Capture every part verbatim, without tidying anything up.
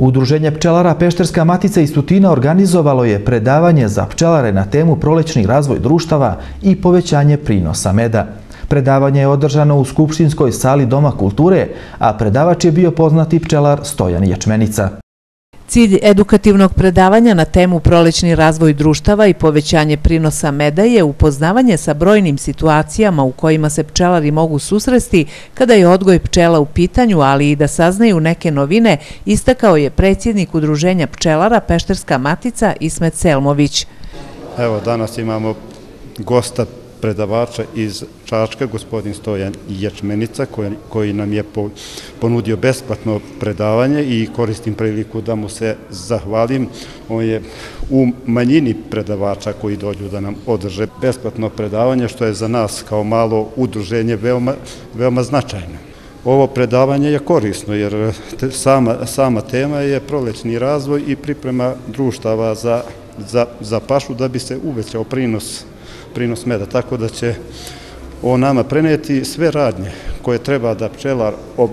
Udruženje pčelara Pešterska matica iz Tutina organizovalo je predavanje za pčelare na temu prolećni razvoj društava i povećanje prinosa meda. Predavanje je održano u Skupštinskoj sali Doma kulture, a predavač je bio poznati pčelar Stojan Ječmenica. Cilj edukativnog predavanja na temu prolećni razvoj društava i povećanje prinosa meda je upoznavanje sa brojnim situacijama u kojima se pčelari mogu susresti kada je odgoj pčela u pitanju, ali i da saznaju neke novine, istakao je predsjednik Udruženja pčelara Pešterska matica Ismet Selmović. Evo, danas imamo gosta predavača iz Čačka, gospodin Stojan Ječmenica, koji, koji nam je po, ponudio besplatno predavanje i koristim priliku da mu se zahvalim. On je u manjini predavača koji dođu da nam održe besplatno predavanje, što je za nas kao malo udruženje veoma, veoma značajno. Ovo predavanje je korisno jer sama, sama tema je prolećni razvoj i priprema društava za, za, za pašu da bi se uvećao prinos prinos meda, tako da će on nama preneti sve radnje koje treba da pčelar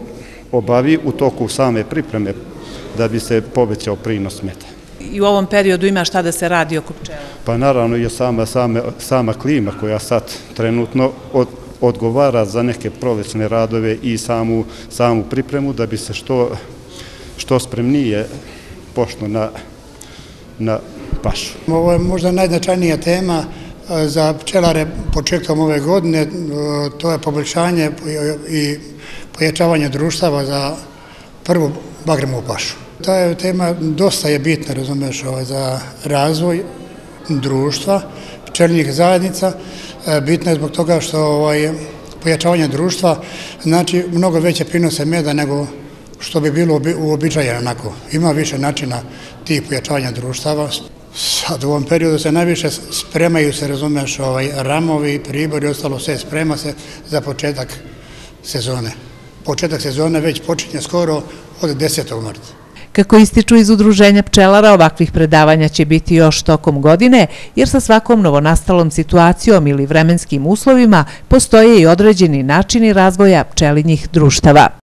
obavi u toku same pripreme da bi se povećao prinos meda. I u ovom periodu ima šta da se radi oko pčela? Pa naravno je sama, sama, sama klima koja sad trenutno od, odgovara za neke prolećne radove i samu, samu pripremu da bi se što, što spremnije pošlo na, na pašu. Ovo je možda najznačajnija tema za pčelare početkom ove godine, to je poboljšanje i pojačavanje društava za prvu bagremovu pašu. Ta je tema dosta je bitna, razumeš, za razvoj društva, pčelinjih zajednica. Bitna je zbog toga što ovaj, pojačavanje društva znači mnogo veće prinose meda nego što bi bilo uobičajeno. Ima više načina tih pojačavanja društava. Sad u ovom periodu se najviše spremaju se, razumeš, ovaj, ramovi, pribori i ostalo sve sprema se za početak sezone. Početak sezone već počinje skoro od desetog marta. Kako ističu iz Udruženja pčelara, ovakvih predavanja će biti još tokom godine, jer sa svakom novonastalom situacijom ili vremenskim uslovima postoje i određeni načini razvoja pčelinjih društava.